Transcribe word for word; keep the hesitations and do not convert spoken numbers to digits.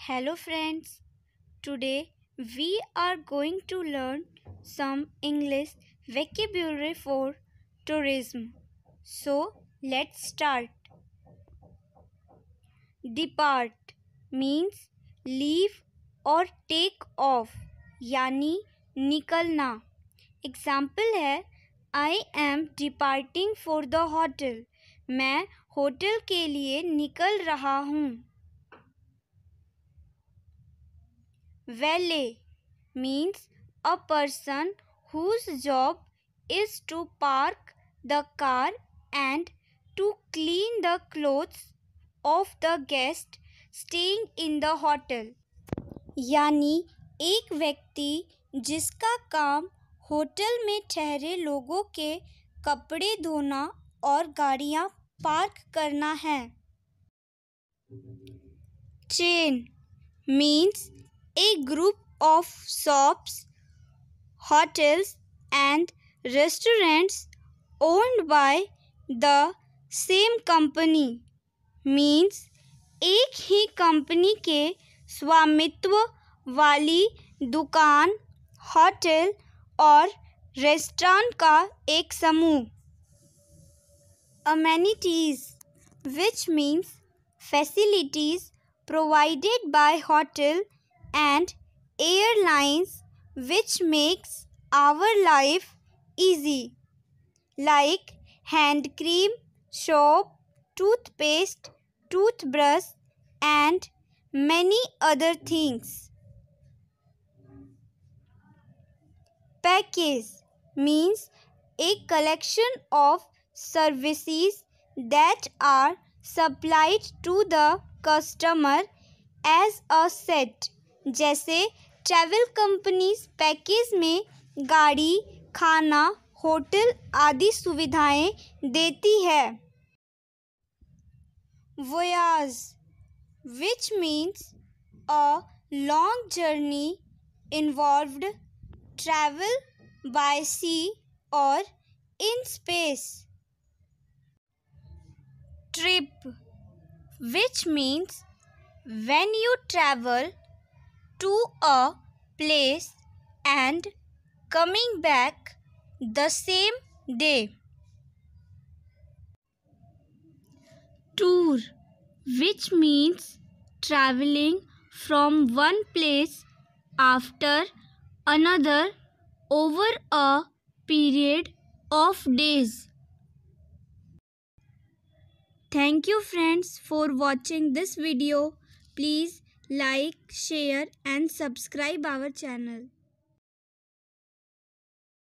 Hello friends, today we are going to learn some English vocabulary for tourism. So let's start. Depart means leave or take off यानी निकलना. Example है I am departing for the hotel. मैं hotel के लिए निकल रहा हूँ. Valet means a person whose job is to park the car and to clean the clothes of the guest staying in the hotel. यानी एक व्यक्ति जिसका काम होटल में ठहरे लोगों के कपड़े धोना और गाड़ियां पार्क करना है. Chain means a group of shops, hotels and restaurants owned by the same company. Means एक ही कंपनी के स्वामित्व वाली दुकान, होटल और रेस्टोरेंट का एक समूह. Amenities, which means facilities provided by hotel and airlines which makes our life easy, like hand cream, soap, toothpaste, toothbrush and many other things. Package means a collection of services that are supplied to the customer as a set. जैसे travel companies package में गाड़ी, खाना, hotel आदि सुविधाएं देती है. Voyage, which means a long journey involved travel by sea or in space. Trip, which means when you travel to a place and coming back the same day. Tour, which means traveling from one place after another over a period of days. Thank you friends for watching this video. Please like, share and subscribe our channel.